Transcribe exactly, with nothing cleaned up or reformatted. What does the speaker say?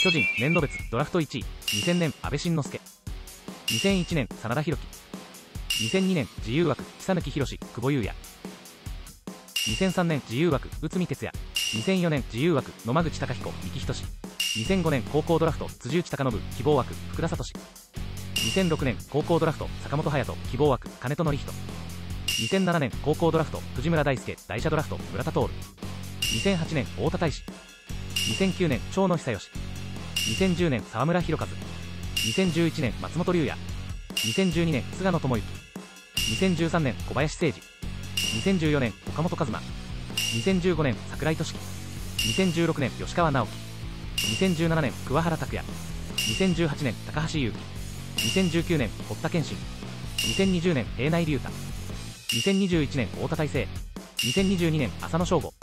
巨人年度別ドラフトいちい、にせんねん阿部慎之助、にせんいちねん真田広樹、にせんにねん自由枠久貫宏久保優也、にせんさんねん自由枠内海哲也、にせんよねん自由枠野間口貴彦三木仁、にせんごねん高校ドラフト辻内貴信希望枠福田聡、にせんろくねん高校ドラフト坂本勇人希望枠金戸紀人、にせんななねん高校ドラフト藤村大輔大社ドラフト村田徹、にせんはちねん太田大志、にせんきゅうねん長野久義、にせんじゅうねん沢村博和、にせんじゅういちねん松本龍也、にせんじゅうにねん菅野智之、にせんじゅうさんねん小林誠司、にせんじゅうよねん岡本和真、にせんじゅうごねん櫻井俊樹、にせんじゅうろくねん吉川直樹、にせんじゅうななねん桑原拓也、にせんじゅうはちねん高橋優輝、にせんじゅうきゅうねん堀田健信、にせんにじゅうねん平内龍太、にせんにじゅういちねん太田大成、にせんにじゅうにねん浅野翔吾、